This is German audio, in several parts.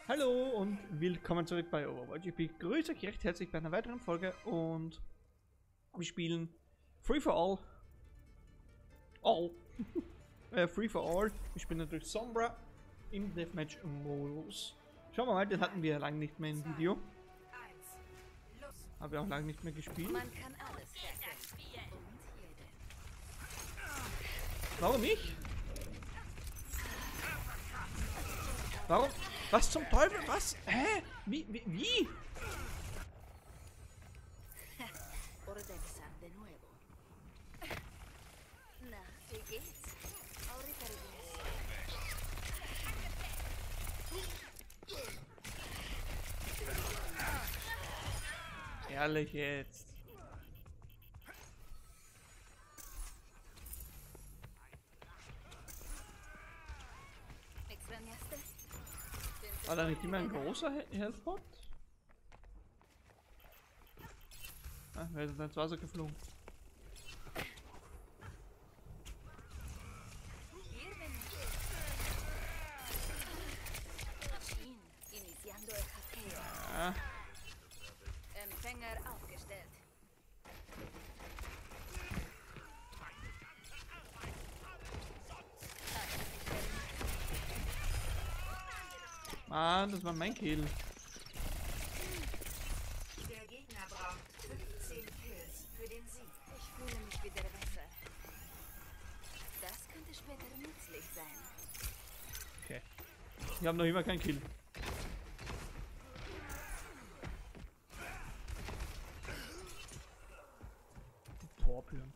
Hallo und willkommen zurück bei Overwatch. Ich begrüße euch recht herzlich bei einer weiteren Folge und wir spielen Free for All. Free for All. Wir spielen natürlich Sombra im Deathmatch-Modus. Schauen wir mal, den hatten wir ja lange nicht mehr im Video. Haben wir auch lange nicht mehr gespielt. Man kann alles vergessen. Warum ich? Warum? Was zum Teufel? Was? Hä? Wie? Por empezar de nuevo. Na, wie geht's? Ahorita regreso. Ehrlich jetzt. ¿Extrañaste? War da nicht immer ein großer Healthpot? Ah, wer ist ins Wasser geflogen? Hier bin ich. Shin, iniciando el hackeo. Ah, Empfänger aufgestellt. Mann, das war mein Kill. Der Gegner braucht 15 Kills für den Sieg. Ich fühle mich wieder besser. Das könnte später nützlich sein. Okay. Ich habe noch immer keinen Kill. Die Torbjörn.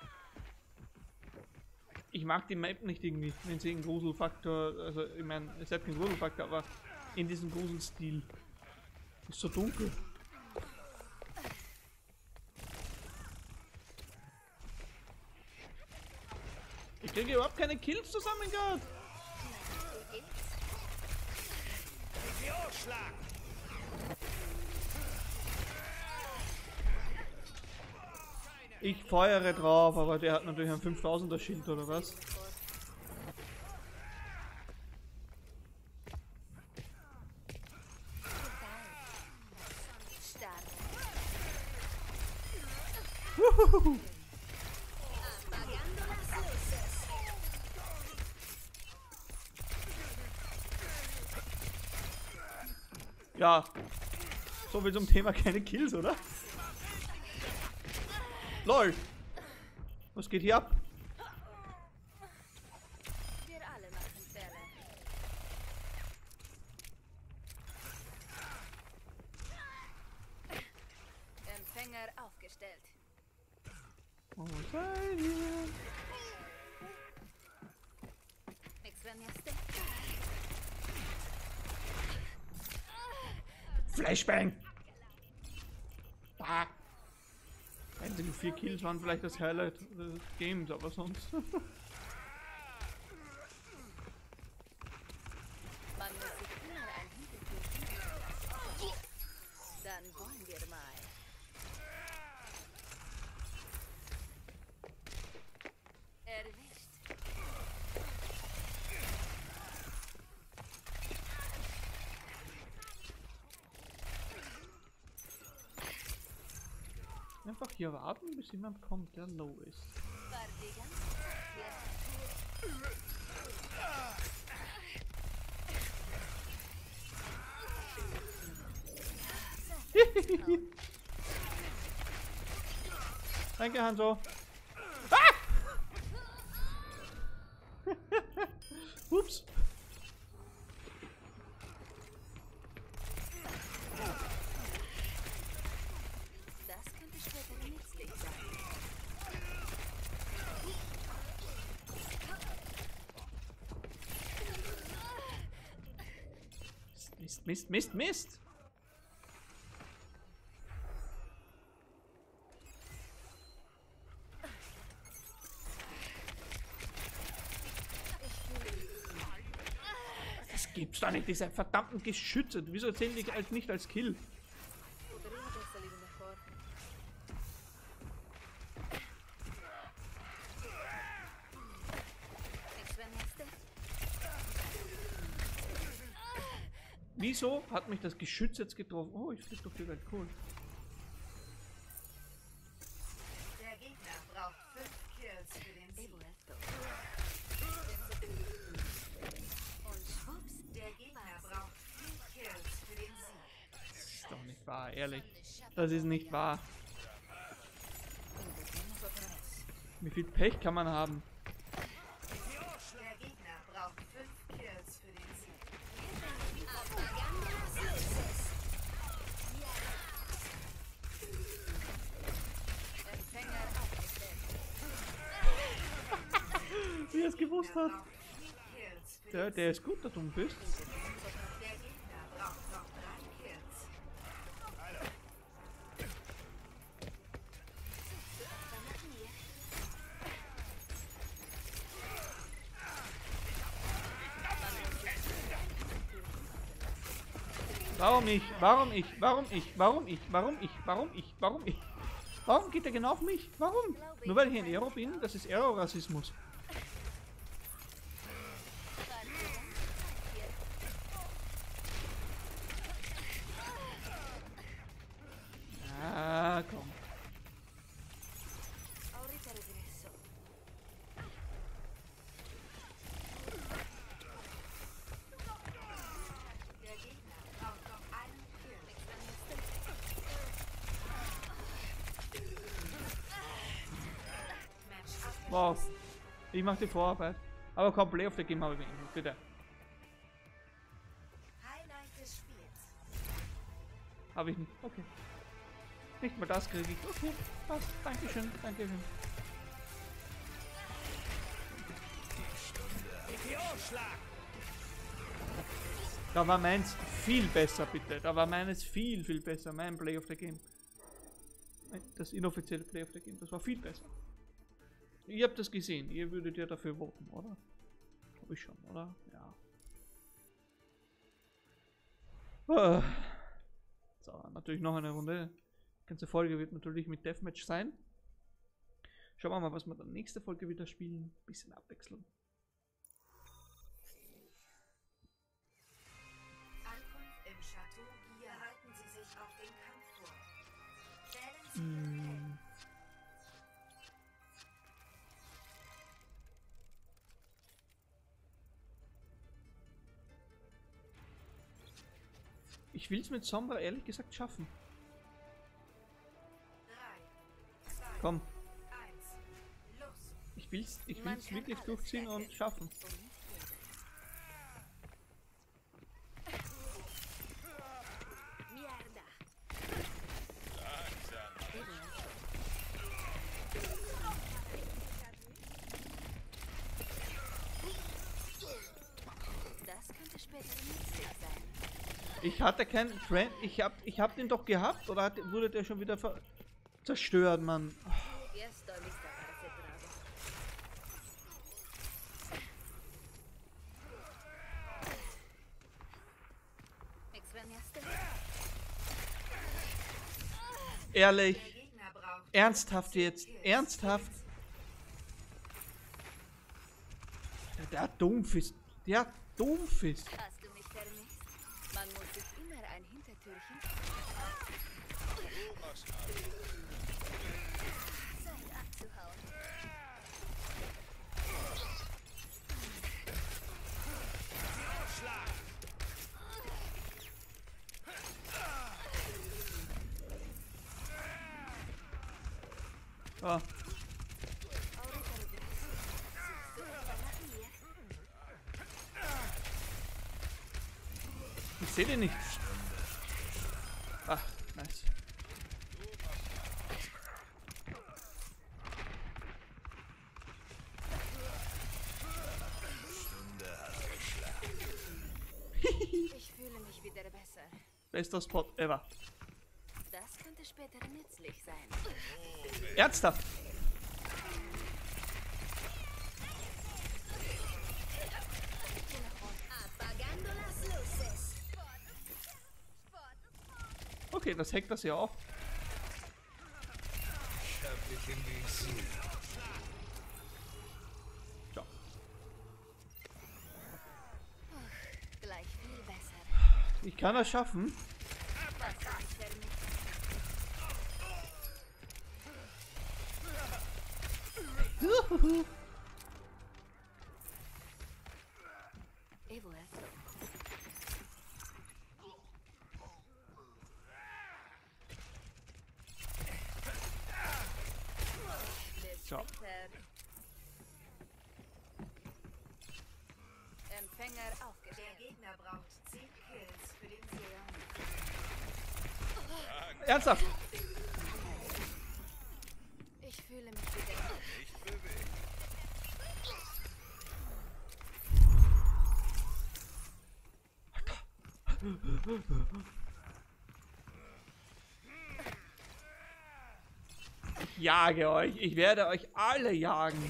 Ich mag die Map nicht irgendwie, wenn sie einen Gruselfaktor, also ich meine, es hat keinen Gruselfaktor, aber in diesem Gruselstil. Ist so dunkel. Ich kriege überhaupt keine Kills zusammen gerade. Wie geht's? Ich feuere drauf, aber der hat natürlich ein 5000er Schild oder was? Stark. Wuhuhu. Apagando las luces. Ja, so viel zum Thema keine Kills, oder? LOL! Was geht hier ab? Wir alle machen Fälle. Empfänger aufgestellt. Wo seid ihr? ¿Extrañaste? Flashbang! Ah. Einzige 4 Kills waren vielleicht das Highlight des Games, aber sonst. Man muss sich immer ein Hintergrund finden. Dann wollen wir mal. Erwischt. Einfach hier warten, bis jemand kommt, der low ist. War die ganze Zeit Danke, Hanzo. Ah! Ups. Das könnte später nützlich sein. Mist. Das gibt's doch nicht, diese verdammten Geschütze. Wieso zählen die als nicht als Kill? Podría haber salido mejor. ¿Extrañaste? Wieso hat mich das Geschütz jetzt getroffen? Oh, ich flieg doch die Welt, cool. Der Gegner braucht 5 Kills für den He Sieg. vuelto. Und schwupps, Der Gegner braucht 4 Kills für den Sieg. Das ist doch nicht wahr, ehrlich. Das ist nicht wahr. empecemos otra vez. Wie viel Pech kann man haben? Der Gegner braucht 5 Kills für den Sieg. Apagando las luces. Empfänger aufgestellt. Wie er es gewusst hat. Braucht 4 Kills für den Der ist gut, der dumm bist. Der Gegner braucht noch 3 Kills. Warum ich? Warum ich? Warum ich? Warum ich? Warum ich? Warum ich? Warum ich? Warum geht er genau auf mich? Warum? Nur weil ich ein Aero bin? Das ist Aero-Rassismus. Ah, komm. Ahorita regreso. Der Gegner braucht noch einen Kill. Match abgeschlossen. Wow. Ich mache die Vorarbeit. Aber komm, Play of the Game habe ich wenigstens, bitte. Highlight des Spiels. Habe ich nicht. Okay. Nicht mal das kriege ich. Okay, passt. Dankeschön, Dankeschön. Da war meins viel besser, bitte. Da war meines viel, viel besser. Mein Play of the Game. Das inoffizielle Play of the Game. Das war viel besser. Ihr habt das gesehen. Ihr würdet ja dafür voten, oder? Hab ich schon, oder? Ja. So, natürlich noch eine Runde. Die ganze Folge wird natürlich mit Deathmatch sein. Schauen wir mal, was wir dann nächste Folge wieder spielen. Bisschen Abwechslung. Ankunft im Chateau. Bereiten Sie sich auf den Kampf vor. Wählen Sie Ihren Helden. Ich will es mit Sombra ehrlich gesagt schaffen. 3, 2, Komm, 1. Los. ich will's Man kann wirklich alles durchziehen und vergessen. schaffen. Mierda. Das könnte später nützlich sein. Ich hatte keinen Friend. Ich hab den doch gehabt oder wurde der schon wieder zerstört, Mann? Ya estoy lista para ese trago. ¿Me extrañaste? Ehrlich, Der Gegner braucht ernsthaft jetzt, ernsthaft. Der dumpf ist, der dumpf ist. Hast du mich vermisst? Man muss sich immer ein Hintertürchen. Zeit abzuhauen. Ah, Ahorita regreso. Suchst du etwa nach mir? ich sehe den nicht. Ach, nice. Ich fühle mich wieder besser. Bester Spot ever. Das könnte später nützlich sein. Ernsthaft. Apagando las luces. Okay, das hackt das ja auch. Ciao. Gleich viel besser. Ich kann das schaffen. Was ist der nicht? E vuelto. Bis So. später. Empfänger Der aufgestellt. Gegner braucht 10 Kills für den Sieg. Ernsthaft? Ich fühle mich wieder. Ich jage euch. Ich werde euch alle jagen.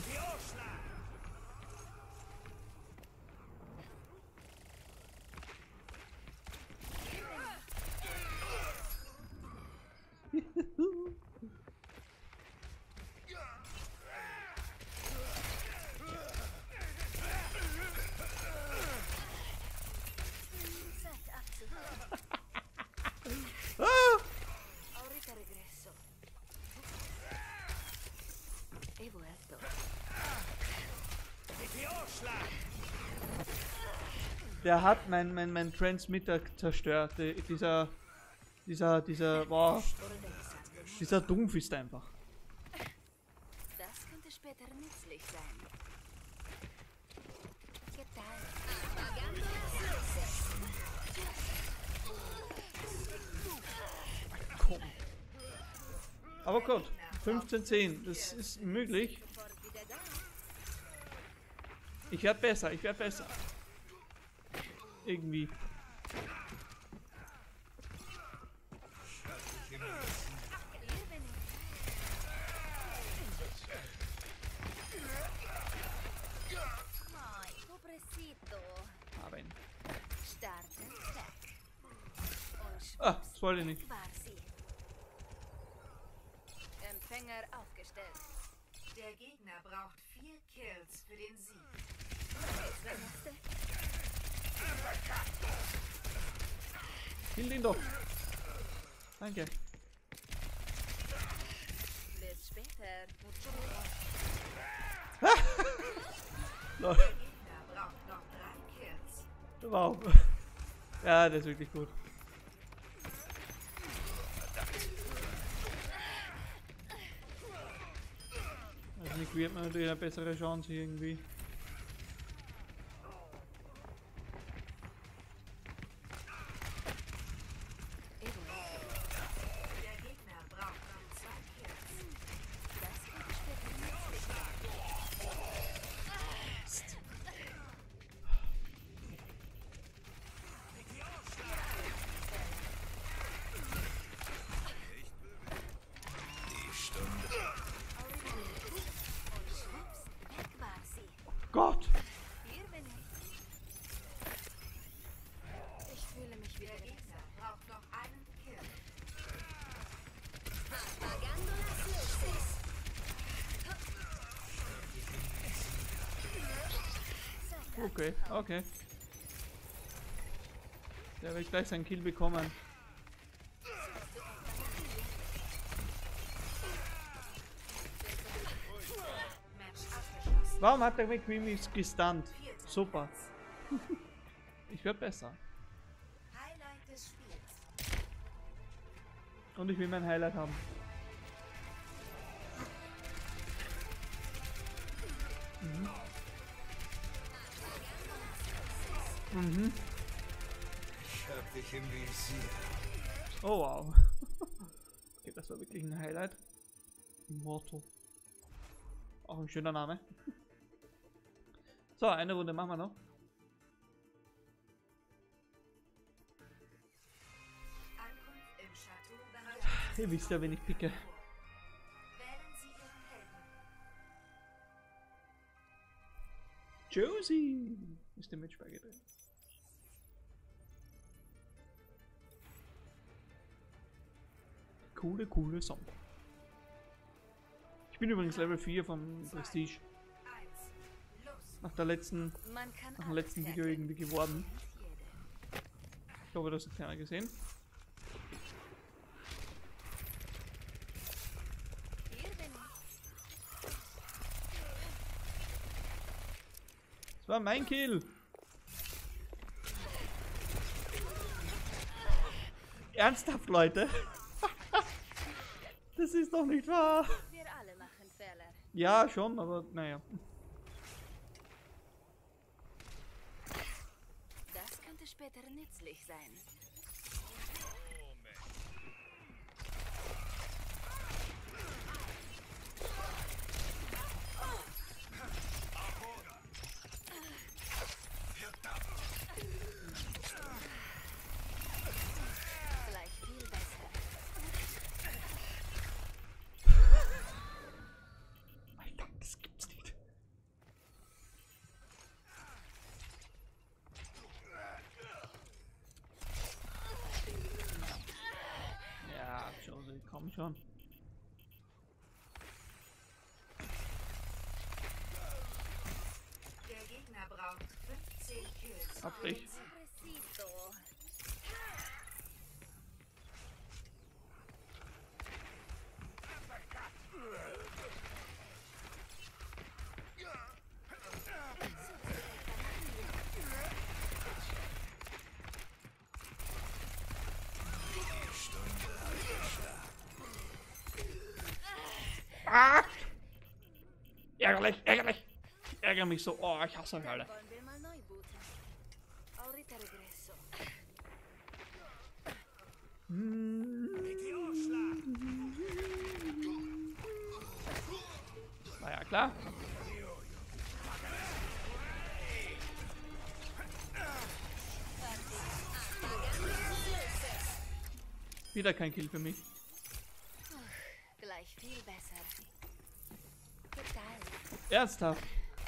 Zeit abzuhauen. Ah! Ahorita regreso. He vuelto. Der hat mein Transmitter zerstört. Boah, dieser Dumpf ist einfach. Das könnte später nützlich sein. ¿Qué tal? Apagando las luces. Komm. Aber gut, 15:10, das ist möglich. Sofort wieder da. Ich werde besser, ich werde besser. Irgendwie. Hier bin ich. Ay, pobrecito. Aber ihn. Starten Tag. Und Ah, das wollte ich nicht. war sie. Empfänger aufgestellt. Der Gegner braucht 4 Kills für den Sieg. Jetzt der nächste. Kill ihn doch. Danke. Bis später. Lol. Der Gegner braucht noch 3 Kills. Wow. Ja, das ist wirklich gut. Also Nick wird man natürlich eine bessere Chance hier irgendwie. Der Gegner braucht noch 2 Kills. Das könnte später nützlich sein. Und schwupps, weg war sie. Gott! Hier bin ich. Ich fühle mich wieder Der besser. Gegner braucht noch einen Kill. Apagando las luces. Okay, okay. Der wird gleich seinen Kill bekommen. Match abgeschlossen. Warum hat der McQueen gestunt? Super. Ich werde besser. Highlight des Spiels. Und ich will mein Highlight haben. Mhm. Ich hab dich im Visier. Oh wow. Okay, das war wirklich ein Highlight. Immortal. Auch ein schöner Name. So, eine Runde machen wir noch. Ankunft im Chateau bereiten Sie Ihr wisst ja, wen ich picke. wählen Sie Ihren Helden. Josie ist der Match beigetreten. Coole Song. Ich bin übrigens Level 4 vom Prestige. 1. Los. Nach dem letzten Man kann Video alles irgendwie geworden. jede. Ich hoffe, das hat keiner gesehen. Hier bin ich. Das war mein Kill. Ernsthaft, Leute? Das ist doch nicht wahr. Wir alle machen Fehler. Ja, schon, aber naja. Das könnte später nützlich sein. Gleich viel besser. Alter, das gibt's nicht. Ja, Josie, komm schon. Der Gegner braucht 15 Kills. Hab dich. Pobrecito. Ah! Ärgerlich, ärgerlich. Ich ärgere mich so. Oh, ich hasse euch alle. Wollen wir mal neu booten? Ahorita regreso. War ja klar. Wieder kein Kill für mich. Gleich viel besser. Total. Ernsthaft.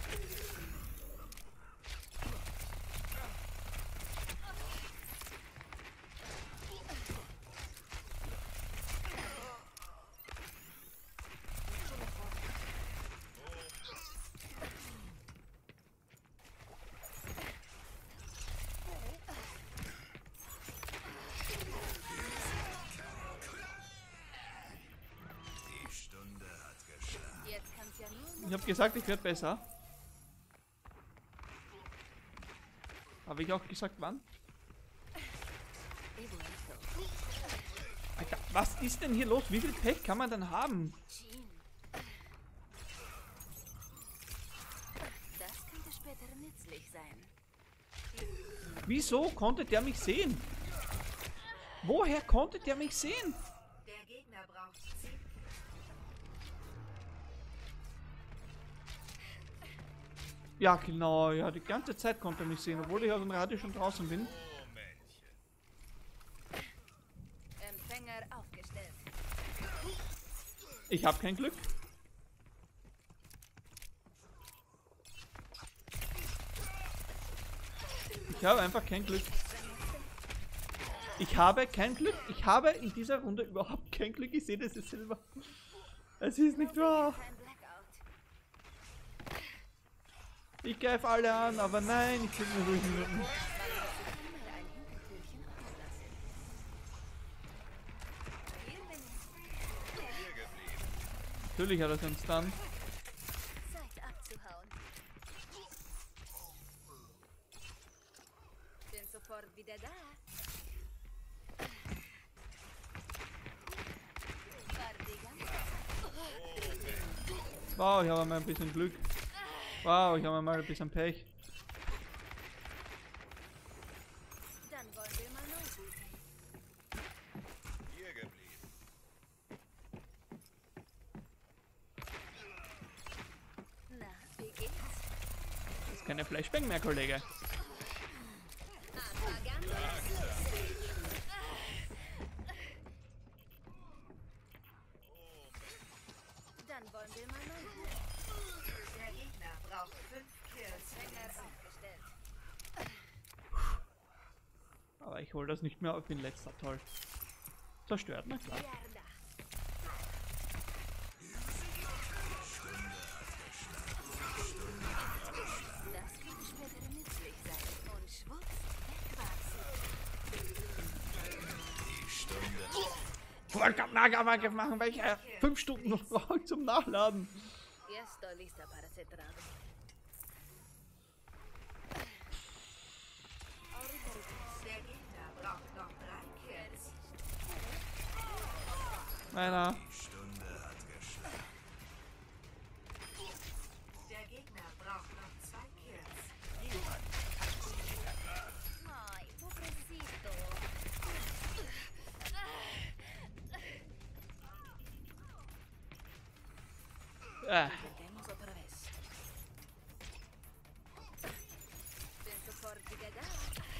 Jetzt kann's ja nur Ich habe gesagt, ich werde besser. Habe ich auch gesagt, wann? Evoluto. Alter, was ist denn hier los? Wie viel Pech kann man denn haben? Jean. Das könnte später nützlich sein. Wieso konnte der mich sehen? Woher konnte der mich sehen? Der Gegner braucht 10 Ja, genau, ja, die ganze Zeit konnte er mich sehen, obwohl ich aus dem Radio schon draußen bin. Empfänger aufgestellt. Ich habe kein Glück. Ich habe einfach kein Glück. Ich habe kein Glück. Ich habe in dieser Runde überhaupt kein Glück. Ich sehe das jetzt selber. Es ist nicht wahr. Kein Blackout. Ich greife alle an, aber nein, ich krieg nur ruhig Minuten. Mal ein Hintertürchen auslassen. Hier bin ich. Natürlich hat er seinen Stun. Zeit abzuhauen. Bin sofort wieder da. Wow, ich habe mal ein bisschen Glück. Wow, ich habe mal ein bisschen Pech. Dann wollen wir mal neu booten. Hier geblieben. Na, wie geht's? Das ist keine Flashbang mehr, Kollege. Apagando las luces. Dann wollen wir mal neu booten. Der Gegner braucht 5 Kills. Empfänger aufgestellt. Aber ich hole das nicht mehr auf in letzter. Toll. Zerstört, na klar. Mierda. Das könnte später nützlich sein. Und schwupps, weg war sie. Vollkampf Nahkampfangriff machen, weil ich 5 Stunden noch brauche zum Nachladen. Ya estoy lista para ese trago. Der Gegner braucht noch 3 Kills. Meiner. Die Stunde hat geschlagen. Der Gegner braucht noch 2 Kills. Ay, pobrecito. Intentemos otra vez. Bin sofort wieder da.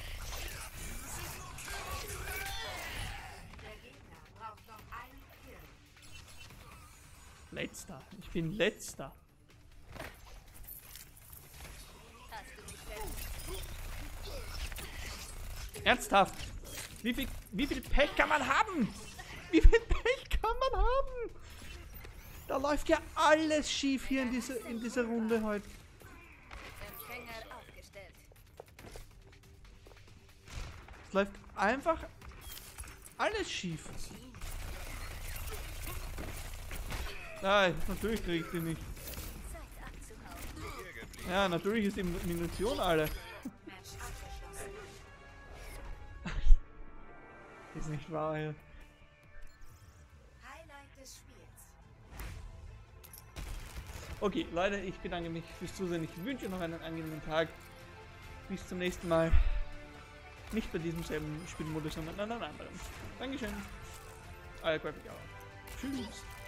Der Gegner braucht noch 1 Kill. Letzter. Ich bin letzter. Hast du mich fertig? Ernsthaft. Wie viel Pech kann man haben? Wie viel Pech kann man haben? Da läuft ja alles schief hier in dieser Runde heute. Empfänger aufgestellt. Es läuft einfach alles schief. Nein, natürlich kriege ich die nicht. Zeit abzuhauen. Ja, natürlich ist die Munition alle. Match abgeschlossen. Ist nicht wahr hier. Highlight des Spiels. Okay, Leute, ich bedanke mich fürs Zusehen. Ich wünsche noch einen angenehmen Tag. Bis zum nächsten Mal. Nicht bei diesem selben Spielmodus, sondern an einem anderen. Dankeschön. Euer Graphic Hour. Tschüss.